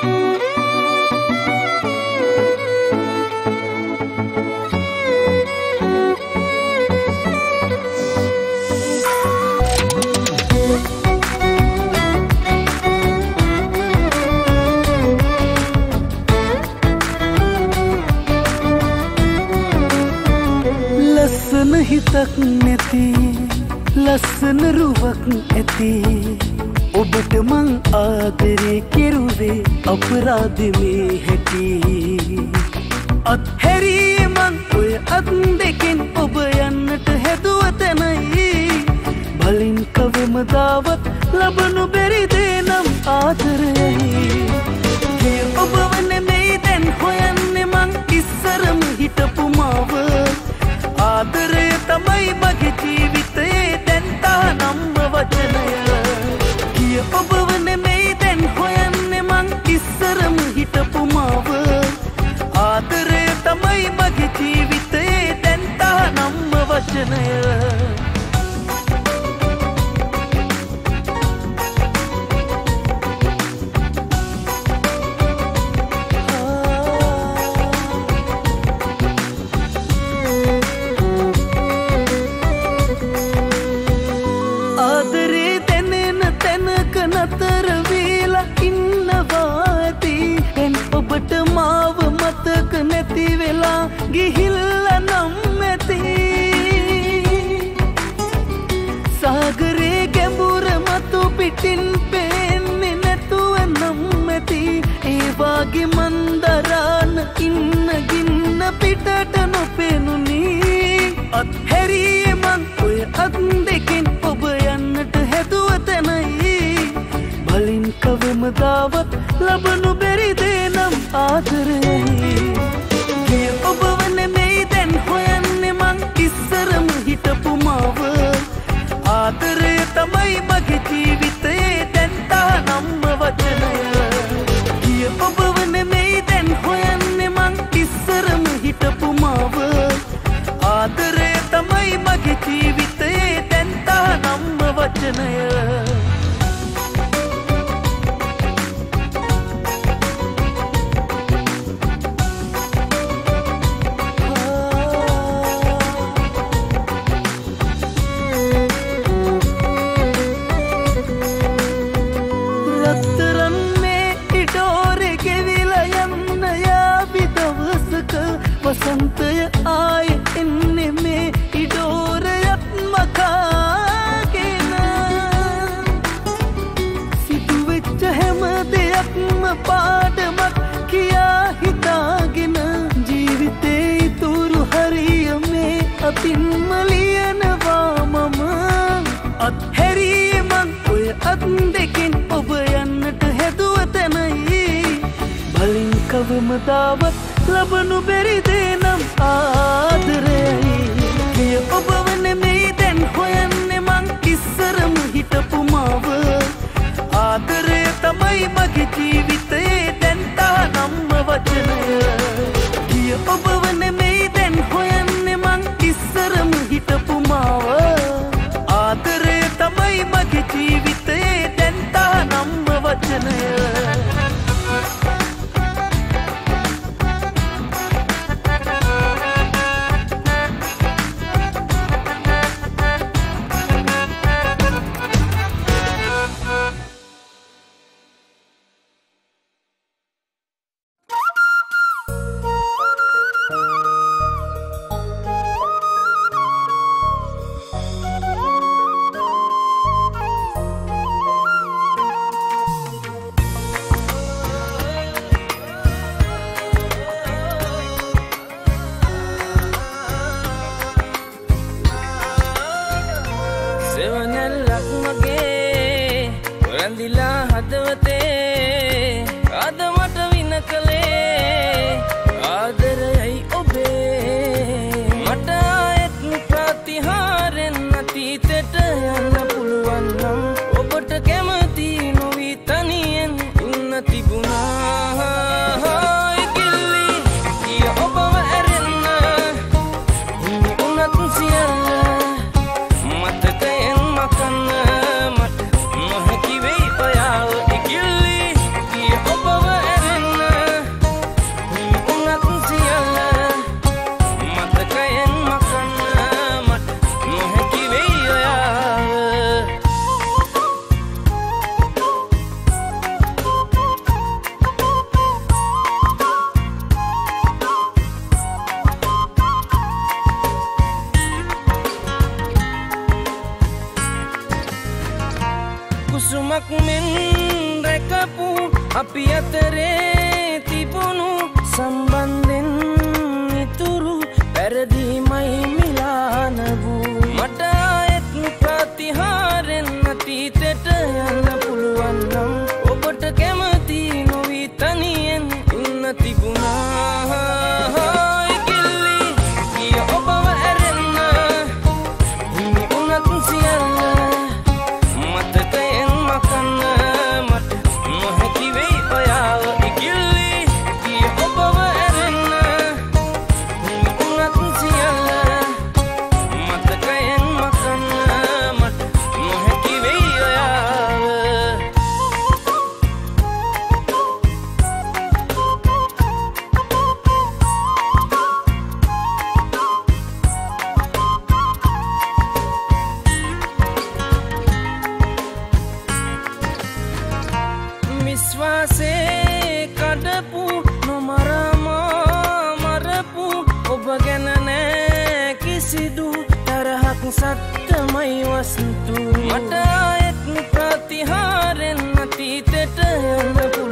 හිතක් නැති ලස්සන රුවක් ඇති ඔබට මං ආදරේ කෙරුවේ අපරාධ මේ හැටි අත්හැරියේ මං ඔය අත් දෙකෙන් ඔබ යන්නට හැදුව තැනයි බලින් කවමදාවත් ලබනු බැරි දේ නම් ආදරයයි ඔබ නෙමෙයි දැන් හොයන්නේ මං ඉස්සරම හිටපු මාව ආදරය තමයි මගේ ජීවිතයේ දැන් තානම්ම වචනය කිය ඔබව නෙමෙයි දැන් හොයන්නේ මං ඉස්සරම හිටපු මාව ආදරය තමයි මගේ ජීවිතයේ දැන් තානම්ම වචනය ඔබට මාව මතක නැති වෙලා ගිහිල්ලා නම් ඇති සාගරේ ගැඹුර මතු පිටින් පේන්නේ නැතුව නම් ඇති ඒ වාගේ මන්දරාන ඉන්න ගින්න පිටට නොපෙනුනි අත්හැරියේ මං ඔය අත් දෙකෙන් ඔබ යන්නට හැදුව තැනයි බලින් කවමදාවත් ලබනු බැරි දේ නම් ආදරයයි ගිය ඔබව නෙමෙයි දැන් හොයන්නේ මං ඉස්සරම හිටපු මාව ආදරය තමයි මගේ ජීවිතයේ දැන් තානම්ම වචනය ගිය ඔබව නෙමෙයි දැන් හොයන්නේ මං ඉස්සරම හිටපු මාව ආදරය තමයි මගේ ජීවිතයේ දැන් තානම්ම වචනය වසන්තය ආය එන්නේ මේ ඉඩෝරයත් මකාගෙන සිදුවෙච්ච හැම දෙයක්ම පාඩමක් කියා හිතාගෙන ජීවිතේ ඉතුරු හරිය මේ අතින්ම ලියනවා මම අත්හැරියේ මං ඔය අත් දෙකෙන් ඔබ යන්නට හැදුව තැනයි බලින් කවමදාවත් ලබනු බැරි දේ නම් ආදරයයි ගිය ඔබව නෙමෙයි දැන් හොයන්නේ මං ඉස්සරම හිටපු මාව ආදරය තමයි මගේ ජීවිතයේ දැන් තානම්ම වචනය ගිය ඔබව නෙමෙයි දැන් හොයන්නේ මං ඉස්සරම හිටපු මාව ආදරය තමයි මගේ ජීවිතයේ දැන් තානම්ම වචනය ඔබව අපි අතරේ තිබුණු සම්බන්ධෙන් ඉතුරු පැරදීමයි මිලාන වූ මට ආයෙත් ප්‍රතිහාරෙන් අතීතයට යන්න පුළුවන් නම් ඔබට කැමති නොවී තනියෙන් ඉන්න තිබුණා ඉකිලි ගිය ඔබව ඇරෙන්න හිමි උනත් සියල්ල මතකයෙන් මකන්න මට නොහැකි වෙයි ඔයාව ඉකිලි ගිය ඔබව ඇරෙන්න හිමි උනත් සියල්ල මතකයෙන් මකන්න මට නොහැකි වෙයි ඔයාව විශ්වාසේ කඩපු නොමරමා මරපු ඔබ ගැන නෑ කිසිදු තරහක් සත්‍යමයි වස්තු මට ආයෙත් ප්‍රතිහාරෙන් අතීතයට යන්න පුළුවන්